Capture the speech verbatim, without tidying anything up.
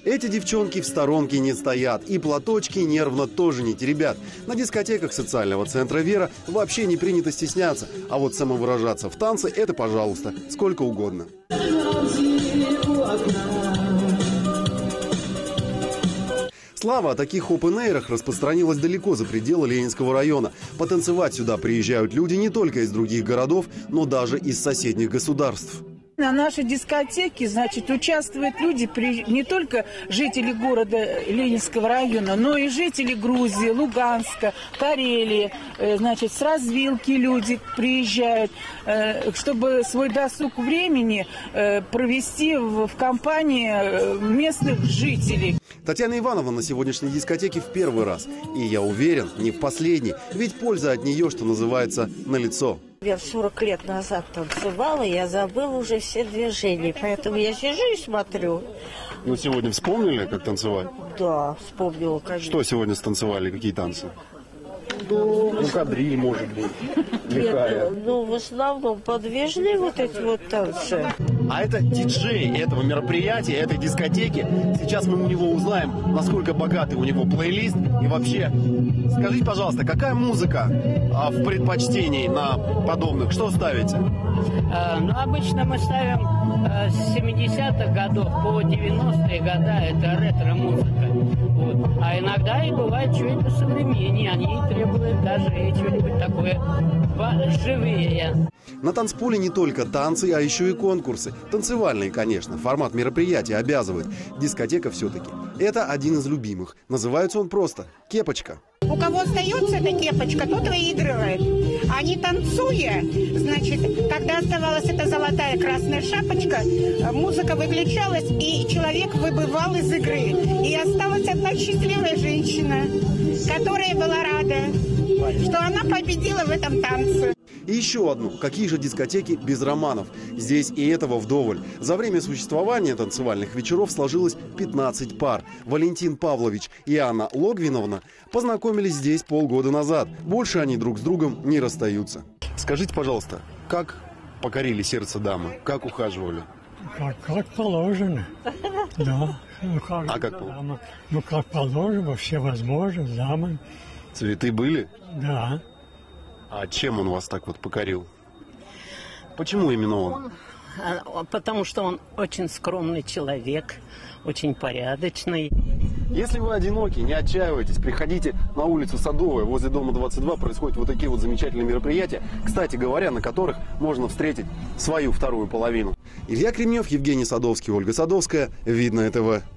Эти девчонки в сторонке не стоят, и платочки нервно тоже не теребят. На дискотеках социального центра «Вера» вообще не принято стесняться, а вот самовыражаться в танце – это, пожалуйста, сколько угодно. Слава о таких опен-эйрах распространилась далеко за пределы Ленинского района. Потанцевать сюда приезжают люди не только из других городов, но даже из соседних государств. На нашей дискотеке, значит, участвуют люди, не только жители города Ленинского района, но и жители Грузии, Луганска, Карелии. Значит, с развилки люди приезжают, чтобы свой досуг времени провести в компании местных жителей. Татьяна Ивановна на сегодняшней дискотеке в первый раз. И я уверен, не в последний. Ведь польза от нее, что называется, налицо. Я сорок лет назад танцевала, я забыла уже все движения. Поэтому я сижу и смотрю. Ну, сегодня вспомнили, как танцевать? Да, вспомнила, конечно. Что сегодня станцевали? Какие танцы? Ну, ну кадриль, может быть, лихая. Ну, в основном подвижные вот эти вот танцы. А это диджей этого мероприятия, этой дискотеки. Сейчас мы у него узнаем, насколько богатый у него плейлист. И вообще, скажите, пожалуйста, какая музыка а, в предпочтении на подобных? Что ставите? А, ну, обычно мы ставим а, с семидесятых годов по девяностые года. Это ретро-музыка. Вот. А иногда и бывает что-нибудь современнее. Они требуют даже что-нибудь такое живее. На танцполе не только танцы, а еще и конкурсы. Танцевальные, конечно. Формат мероприятия обязывает. Дискотека все-таки. Это один из любимых. Называется он просто «Кепочка». У кого остается эта кепочка, тот выигрывает. А не танцуя, значит, когда оставалась эта золотая красная шапочка, музыка выключалась, и человек выбывал из игры. И осталась одна счастливая женщина, которая была рада, что она победила в этом танце. И еще одну. Какие же дискотеки без романов? Здесь и этого вдоволь. За время существования танцевальных вечеров сложилось пятнадцать пар. Валентин Павлович и Анна Логвиновна познакомились здесь полгода назад. Больше они друг с другом не расстаются. Скажите, пожалуйста, как покорили сердце дамы? Как ухаживали? Как, как положено. Да. Ну, как, а как положено? Ну, как положено, все возможно, дамы. Цветы были? Да. А чем он вас так вот покорил? Почему именно он? он? Потому что он очень скромный человек, очень порядочный. Если вы одиноки, не отчаивайтесь, приходите на улицу Садовая, возле дома двадцать два происходят вот такие вот замечательные мероприятия, кстати говоря, на которых можно встретить свою вторую половину. Илья Кремнев, Евгений Садовский, Ольга Садовская, Видное ТВ.